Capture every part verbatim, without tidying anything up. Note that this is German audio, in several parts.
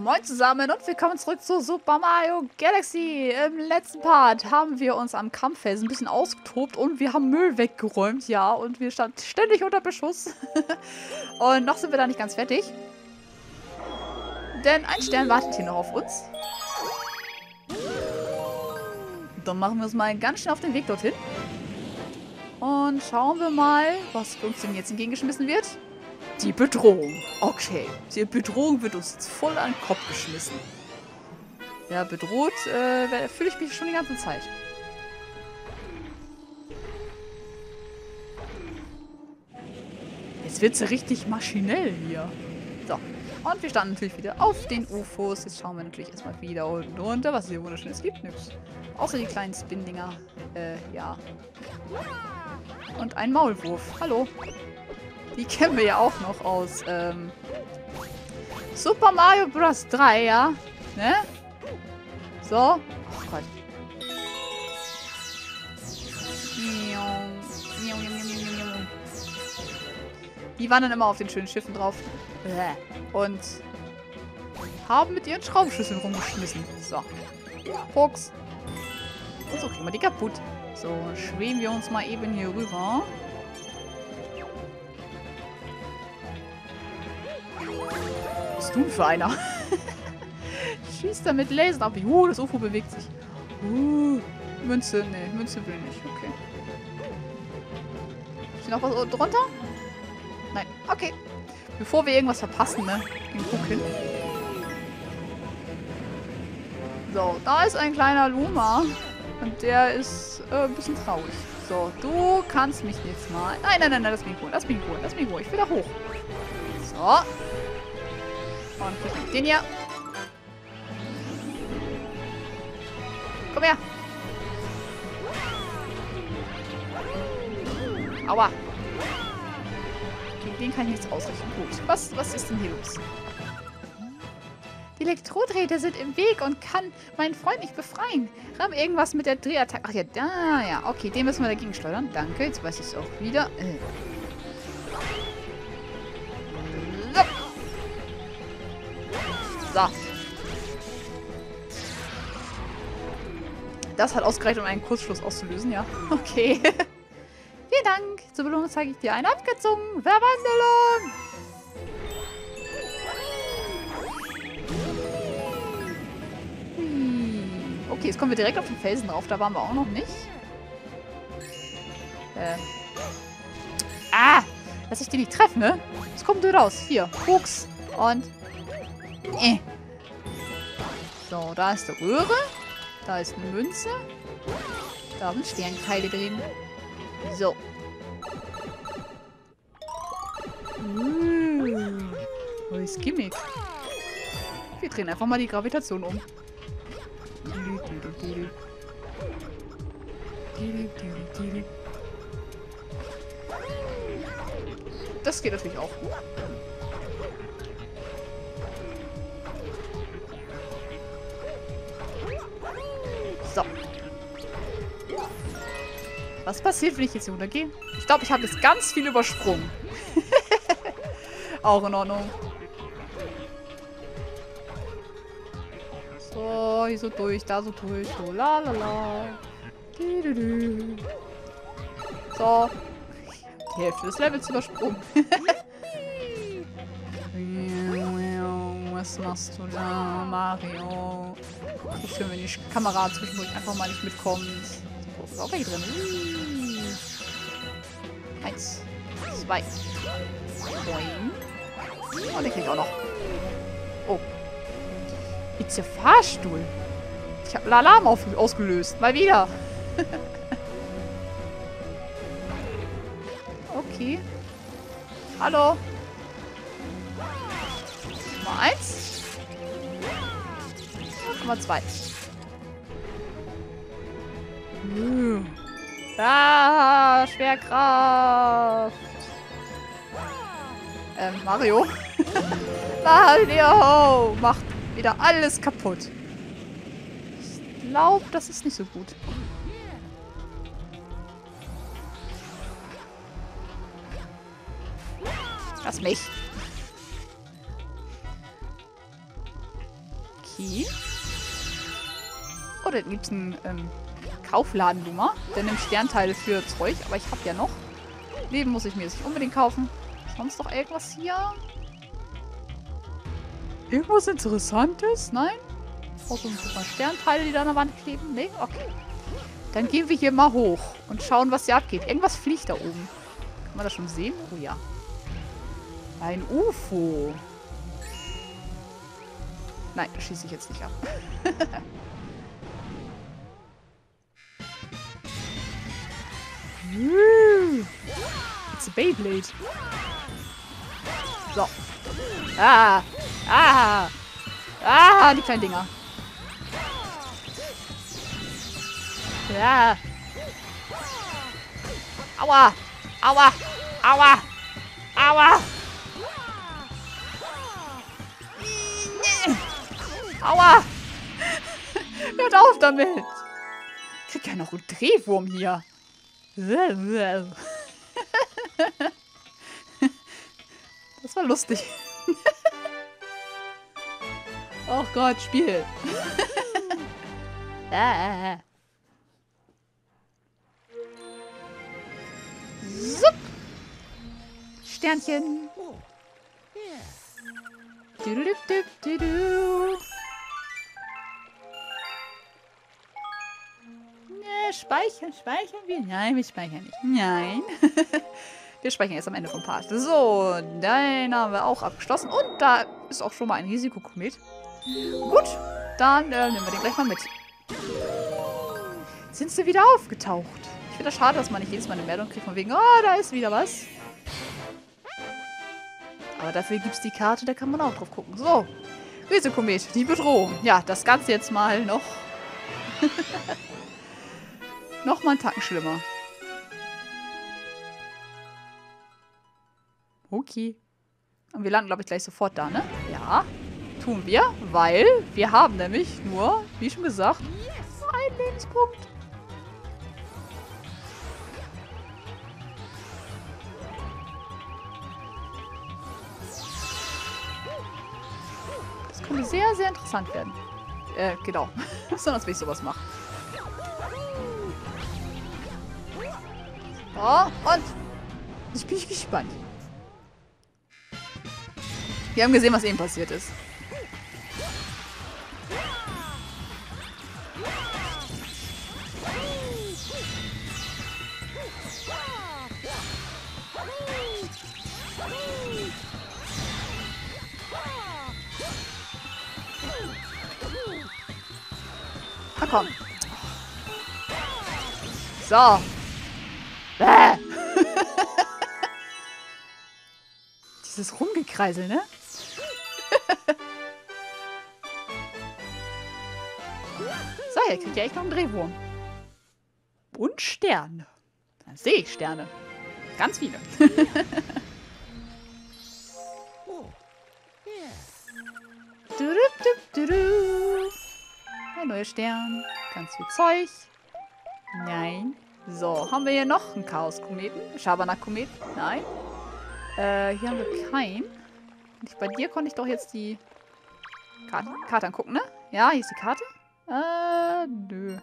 Moin zusammen und willkommen zurück zu Super Mario Galaxy. Im letzten Part haben wir uns am Kampffelsen ein bisschen ausgetobt und wir haben Müll weggeräumt, ja. Und wir standen ständig unter Beschuss. Und noch sind wir da nicht ganz fertig. Denn ein Stern wartet hier noch auf uns. Dann machen wir uns mal ganz schnell auf den Weg dorthin. Und schauen wir mal, was uns denn jetzt entgegengeschmissen wird. Die Bedrohung. Okay. Die Bedrohung wird uns jetzt voll an den Kopf geschmissen. Ja, bedroht äh, fühle ich mich schon die ganze Zeit. Jetzt wird es richtig maschinell hier. So. Und wir standen natürlich wieder auf den U F Os. Jetzt schauen wir natürlich erstmal wieder unten runter, was hier wunderschönes gibt. Nix. Außer die kleinen Spin-Dinger. Äh, ja. Und ein Maulwurf. Hallo. Die kennen wir ja auch noch aus ähm, Super Mario Bros. drei, ja? Ne? So. Oh Gott. Die waren dann immer auf den schönen Schiffen drauf. Und haben mit ihren Schraubenschlüsseln rumgeschmissen. So. Fuchs. Und so kriegen wir die kaputt. So, schweben wir uns mal eben hier rüber. Was ist du für einer? Schießt da mit Lasern ab. Uh, das U F O bewegt sich. Uh, Münze. Nee, Münze will nicht. Okay. Ist hier noch was drunter? Nein. Okay. Bevor wir irgendwas verpassen, ne? Den Guck hin. So, da ist ein kleiner Luma. Und der ist äh, ein bisschen traurig. So, du kannst mich jetzt mal... Nein, nein, nein, nein, lass mich holen. Lass mich holen. Lass mich holen. Ich will da hoch. So. Und ich den hier. Komm her. Aua. Gegen den kann ich nichts ausrichten. Gut. Was, was ist denn hier los? Die Elektrodrähte sind im Weg und kann meinen Freund nicht befreien. Haben irgendwas mit der Drehattacke. Ach ja, da, ja. Okay, den müssen wir dagegen steuern. Danke. Jetzt weiß ich es auch wieder. Äh. So. Das hat ausgereicht, um einen Kurzschluss auszulösen, ja. Okay. Vielen Dank. Zur Belohnung zeige ich dir eine abgezogen Verwandlung. Hm. Okay, jetzt kommen wir direkt auf den Felsen drauf. Da waren wir auch noch nicht. Äh. Ah! Lass ich den nicht treffen, ne? Jetzt kommt du raus. Hier. Fuchs. Und... Äh. So, da ist eine Röhre. Da ist eine Münze. Da sind Sternkeile drin. So. Uh, neues Gimmick. Wir drehen einfach mal die Gravitation um. Das geht natürlich auch gut. So. Was passiert, wenn ich jetzt hier runtergehe? Ich glaube, ich habe jetzt ganz viel übersprungen. Auch in Ordnung. So, hier so durch, da so durch. So, la la la. Du, du, du. So. Die Hälfte des Levels übersprungen. Was machst du da, Mario? So schön, wenn die Kamera zwischendurch einfach mal nicht mitkommt. So, ist auch hier drin. Eins, zwei. Neun. Oh, den krieg ich auch noch. Oh. It's a Fahrstuhl. Ich habe einen Alarm auf ausgelöst. Mal wieder. Okay. Hallo. Nummer eins. Nummer zwei. Uh. Ah, Schwerkraft. Ähm, Mario. Mario macht wieder alles kaputt. Ich glaube, das ist nicht so gut. Lass mich. Okay. Oh, da gibt es einen ähm, Kaufladen-Nummer. Der nimmt Sternteile für Zeug. Aber ich habe ja noch. Leben muss ich mir jetzt nicht unbedingt kaufen. Sonst noch irgendwas hier? Irgendwas Interessantes? Nein? Auch so ein paar Sternteile, die da an der Wand kleben? Nee? Okay. Dann gehen wir hier mal hoch und schauen, was hier abgeht. Irgendwas fliegt da oben. Kann man das schon sehen? Oh ja. Ein U F O. Nein, das schieße ich jetzt nicht ab. It's a Beyblade. So. Ah. Ah. Ah, die kleinen Dinger. Ja. Aua. Aua. Aua. Aua. Aua. Hört auf damit. Ich krieg ja noch einen Drehwurm hier. Das war lustig. Oh Gott, Spiel. Ah. Zup. Sternchen. Du, du, du, du, du. Ne, speichern, speichern wir? Nein, wir speichern nicht. Nein. Wir speichern erst am Ende vom Part. So, den haben wir auch abgeschlossen. Und da ist auch schon mal ein Risikokomet. Gut, dann äh, nehmen wir den gleich mal mit. Sind sie wieder aufgetaucht? Ich finde das schade, dass man nicht jedes Mal eine Meldung kriegt von wegen, oh, da ist wieder was. Aber dafür gibt es die Karte, da kann man auch drauf gucken. So, Risikokomet, die Bedrohung. Ja, das Ganze jetzt mal noch. noch mal einen Tacken schlimmer. Okay. Und wir landen, glaube ich, gleich sofort da, ne? Ja, tun wir, weil wir haben nämlich nur, wie schon gesagt, nur einen Lebenspunkt. Das könnte sehr, sehr interessant werden. Äh, genau. Besonders, wenn ich sowas mache. Oh, und ich bin gespannt. Wir haben gesehen, was eben passiert ist. Na komm. So. Bäh. Dieses Rumgekreisel, ne? So, hier kriegt ihr echt noch einen Drehwurm. Und Sterne. Da sehe ich Sterne. Ganz viele. du, du, du, du. Ein neuer Stern. Ganz viel Zeug. Nein. So, haben wir hier noch einen Chaos-Kometen? Schabernack-Kometen? Nein. Äh, hier haben wir keinen. Und bei dir konnte ich doch jetzt die Karte, Karte angucken, ne? Ja, hier ist die Karte. Äh, nö.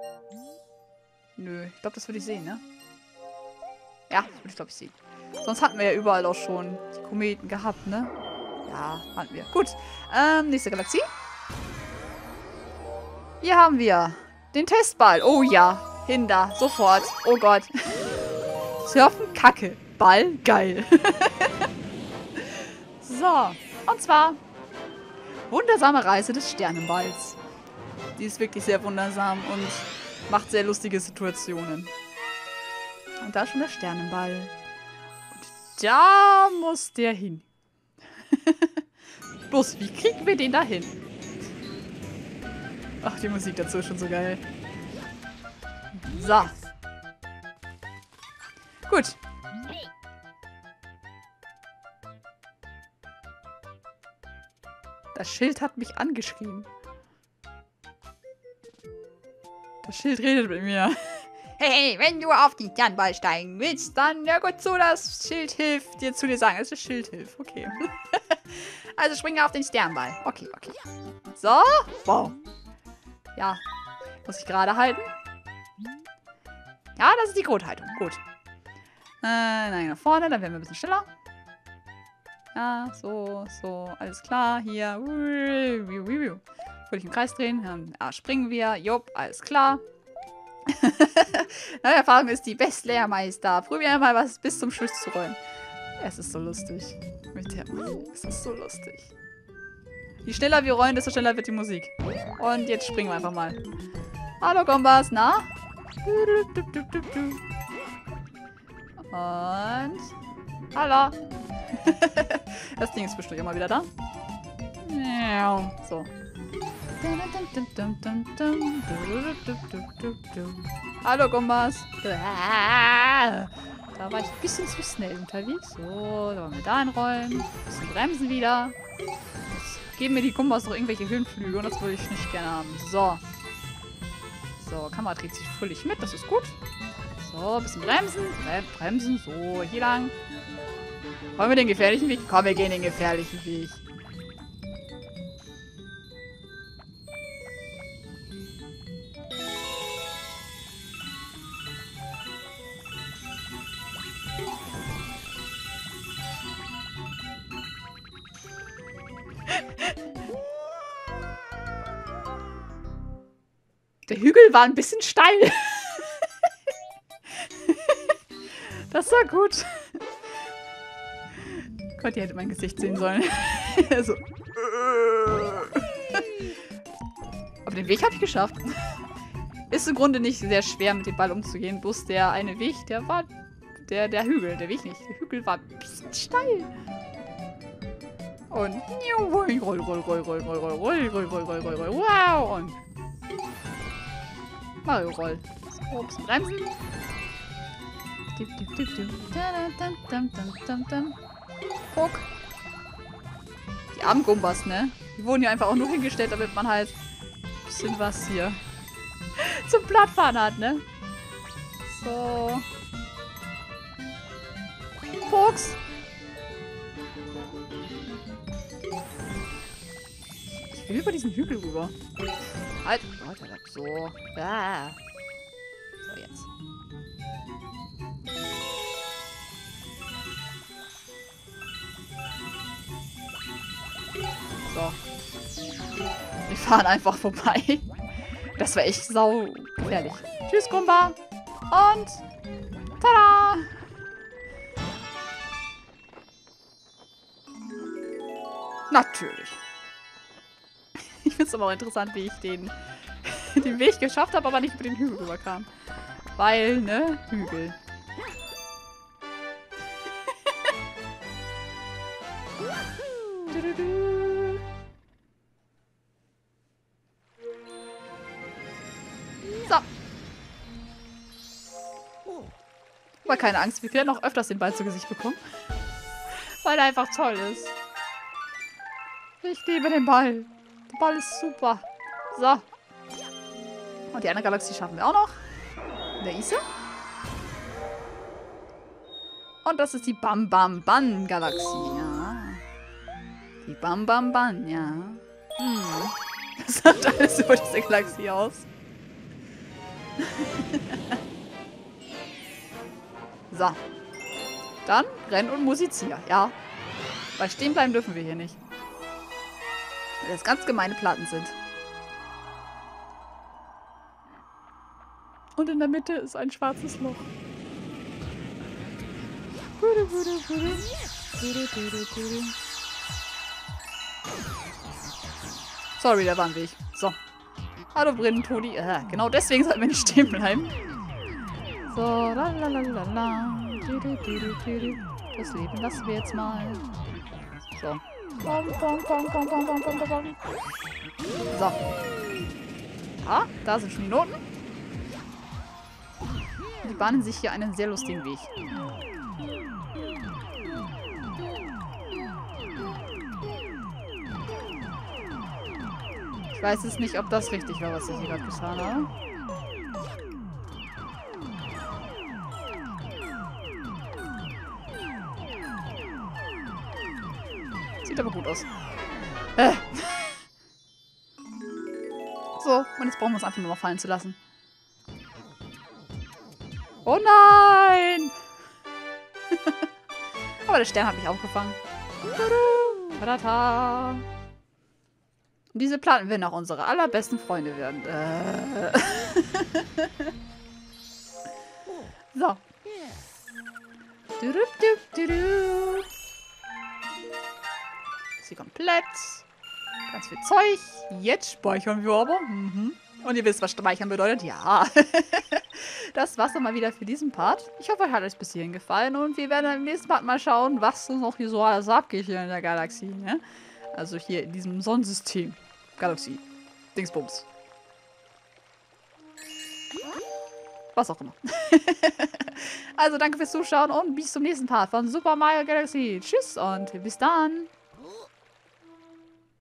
Nö, ich glaube, das würde ich sehen, ne? Ja, das würde ich, glaube ich, sehen. Sonst hatten wir ja überall auch schon die Kometen gehabt, ne? Ja, hatten wir. Gut. Ähm, nächste Galaxie. Hier haben wir den Testball. Oh ja. Hin da. Sofort. Oh Gott. Surfen, Kacke. Ball, geil. So. Und zwar wundersame Reise des Sternenballs. Die ist wirklich sehr wundersam und macht sehr lustige Situationen. Und da ist schon der Sternenball. Und da muss der hin. Bloß, wie kriegen wir den da hin? Ach, die Musik dazu ist schon so geil. So. Gut. Das Schild hat mich angeschrien. Das Schild redet mit mir. Hey, hey, wenn du auf den Sternball steigen willst, dann ja gut so, das Schild hilft dir zu dir sagen. Es ist Schild hilft. Okay. Also springen wir auf den Sternball. Okay, okay. So. Wow. Ja. Muss ich gerade halten? Ja, das ist die Grundhaltung. Gut. Äh, nein, nach vorne. Dann werden wir ein bisschen schneller. Ja, so, so. Alles klar. Hier. Würde ich im Kreis drehen. Ja, springen wir. Jupp, alles klar. Neue Erfahrung ist die beste Lehrmeister. Probieren wir mal was bis zum Schluss zu rollen. Es ist so lustig. Mit der Musik. Es ist so lustig. Je schneller wir rollen, desto schneller wird die Musik. Und jetzt springen wir einfach mal. Hallo Gombas, na? Und... Hallo. Das Ding ist bestimmt immer wieder da. So. Hallo Gombas. Da war ich ein bisschen zu schnell unterwegs. So, da wollen wir da einrollen. Ein bisschen bremsen wieder. Jetzt geben mir die Gombas noch irgendwelche Höhenflüge und das würde ich nicht gerne haben. So. So, Kamera dreht sich fröhlich mit, das ist gut. So, ein bisschen bremsen. Bremsen, so, hier lang. Wollen wir den gefährlichen Weg? Komm, wir gehen den gefährlichen Weg. Der Hügel war ein bisschen steil. Das war gut. Gott, ihr hättet mein Gesicht sehen sollen. So. Aber den Weg habe ich geschafft. Ist im Grunde nicht sehr schwer, mit dem Ball umzugehen. Bloß der eine Weg, der war... Der, der Hügel, der Weg nicht. Der Hügel war ein bisschen steil. Und... Roll, roll, roll, roll, roll, roll, roll, roll, roll, roll, roll, roll, wow! Und... Mario Roll. So, ein bisschen bremsen. Guck. Die armen Gumbas, ne? Die wurden hier einfach auch nur hingestellt, damit man halt ein bisschen was hier zum Plattfahren hat, ne? So. Fuchs. Ich will über diesen Hügel rüber. Halt. So. Ah. So, jetzt. So. Wir fahren einfach vorbei. Das war echt sau gefährlich. Tschüss, Gumba. Und tada! Natürlich. Ich finde es aber auch interessant, wie ich den, den Weg geschafft habe, aber nicht über den Hügel rüberkam. Weil, ne? Hügel. So. Aber keine Angst, wir werden noch öfters den Ball zu Gesicht bekommen. Weil er einfach toll ist. Ich liebe den Ball. Der Ball ist super. So. Und die andere Galaxie schaffen wir auch noch. Da ist sie. Und das ist die Bam Bam Ban Galaxie, ja. Die Bam Bam Ban, ja. Hm. Das sagt alles über diese Galaxie aus. So. Dann renn und musizier, ja. Weil stehen bleiben dürfen wir hier nicht. Weil das ganz gemeine Platten sind. Und in der Mitte ist ein schwarzes Loch. Sorry, da war ein Weg. So. Hallo Brindentoni. Äh, genau deswegen sollten wir nicht stehen bleiben. So, lalalala. Das Leben lassen wir jetzt mal. So. So. Ah, da sind schon die Noten. Die bahnen sich hier einen sehr lustigen Weg. Ich weiß jetzt nicht, ob das richtig war, was ich hier gerade getan habe. Sieht aber gut aus. Äh. So, und jetzt brauchen wir es einfach nur noch fallen zu lassen. Oh nein! Aber der Stern hat mich aufgefangen. Tada! Und diese Platten werden auch unsere allerbesten Freunde werden. Äh. So. Du-du-du, du-du. Ist hier komplett. Ganz viel Zeug. Jetzt speichern wir aber. Mhm. Und ihr wisst, was speichern bedeutet? Ja. Das war's dann mal wieder für diesen Part. Ich hoffe, euch hat es bis hierhin gefallen. Und wir werden im nächsten Part mal schauen, was uns noch hier so alles abgeht hier in der Galaxie. Ne? Also hier in diesem Sonnensystem. Galaxie. Dingsbums. Was auch immer. Also danke fürs Zuschauen und bis zum nächsten Part von Super Mario Galaxy. Tschüss und bis dann.